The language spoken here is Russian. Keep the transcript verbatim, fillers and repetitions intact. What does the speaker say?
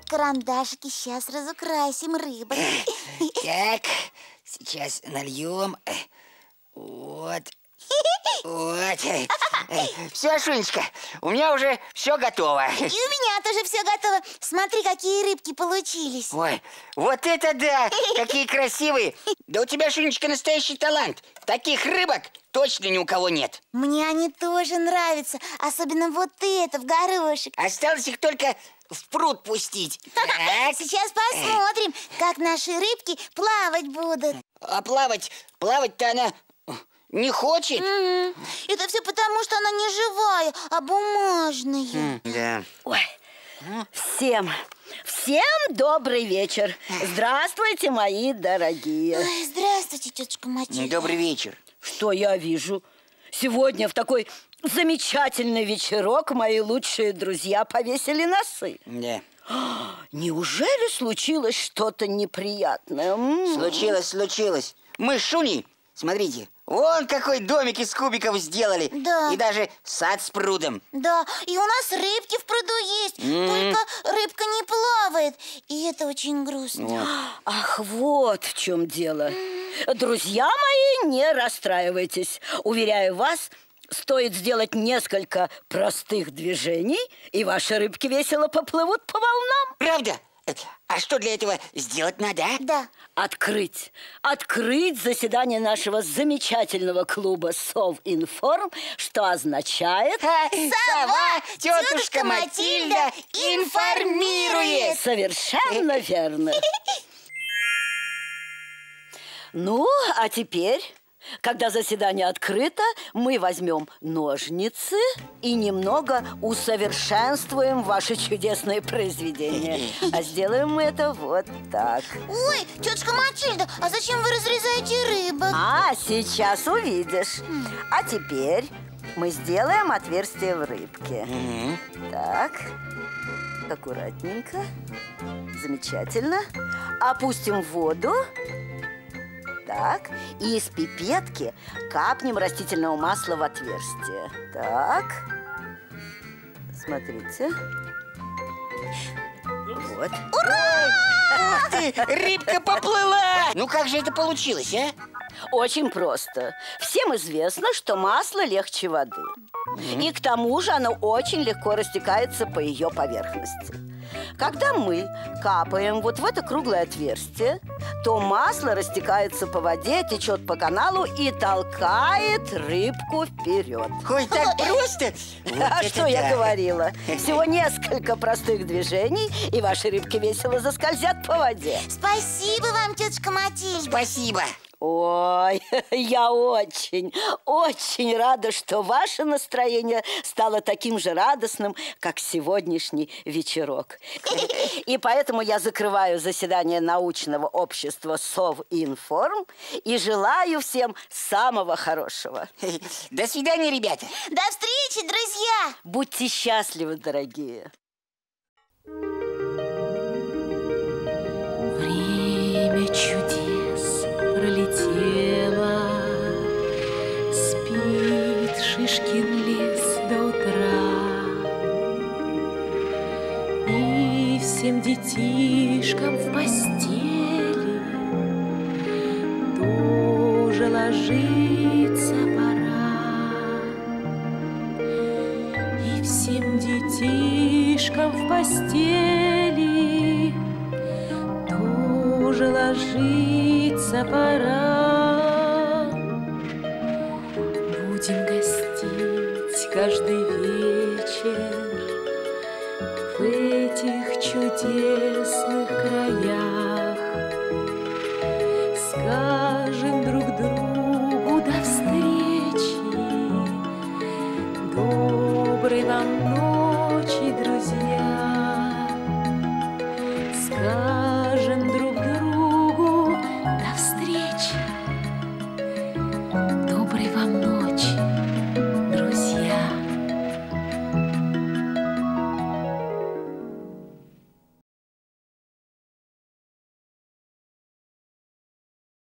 карандашики, сейчас разукрасим рыбок. Так, сейчас нальем. Вот. Вот. Все, Шунечка, у меня уже все готово. И у меня тоже все готово. Смотри, какие рыбки получились. Ой, вот это да! Какие красивые! Да у тебя, Шунечка, настоящий талант. Таких рыбок точно ни у кого нет. Мне они тоже нравятся. Особенно вот это, в горошек. Осталось их только в пруд пустить. Так. Сейчас посмотрим, как наши рыбки плавать будут. А плавать, плавать-то она не хочет. Mm-hmm. Это все потому, что она не живая, а бумажная. Mm, да. Ой, всем, всем добрый вечер. Здравствуйте, мои дорогие. Ой, здравствуйте, тетушка Матильда. Добрый вечер. Что я вижу? Сегодня в такой замечательный вечерок мои лучшие друзья повесили носы. Да. Неужели случилось что-то неприятное? М-м. Случилось, случилось. Мы с Шуней, смотрите, вон какой домик из кубиков сделали. Да. И даже сад с прудом. Да, и у нас рыбки в пруду есть. Mm. Только рыбка не плавает. И это очень грустно. Вот. Ах, вот в чем дело. Друзья мои, не расстраивайтесь. Уверяю вас, стоит сделать несколько простых движений, и ваши рыбки весело поплывут по волнам. Правда? А что для этого сделать надо, а? Да. Открыть, открыть заседание нашего замечательного клуба Совинформ, что означает... Сова, тетушка Матильда информирует. Совершенно верно. Ну, а теперь, когда заседание открыто, мы возьмем ножницы и немного усовершенствуем ваши чудесные произведения. А сделаем мы это вот так. Ой, тетушка Матильда, а зачем вы разрезаете рыбок? А, сейчас увидишь. А теперь мы сделаем отверстие в рыбке. Так, аккуратненько. Замечательно. Опустим в воду. Так, и из пипетки капнем растительного масла в отверстие. Так, смотрите. Вот. Ура! Ух ты, рыбка поплыла! Ну как же это получилось, а? Очень просто. Всем известно, что масло легче воды. Mm-hmm. И к тому же оно очень легко растекается по ее поверхности. Когда мы капаем вот в это круглое отверстие, то масло растекается по воде, течет по каналу и толкает рыбку вперед. Ой, так просто? А что я говорила? Всего несколько простых движений, и ваши рыбки весело заскользят по воде. Спасибо вам, тетушка Матильда. Спасибо. Ой, я очень, очень рада, что ваше настроение стало таким же радостным, как сегодняшний вечерок. И поэтому я закрываю заседание научного общества Совинформ и желаю всем самого хорошего. До свидания, ребята. До встречи, друзья. Будьте счастливы, дорогие. Время чудес пролетело, спит Шишкин лес до утра, и всем детишкам в постели тоже ложиться пора, и всем детишкам в постели тоже ложиться пора. Будем гостить каждый вечер в этих чудесных краях. Скажем друг другу до встречи, доброй вам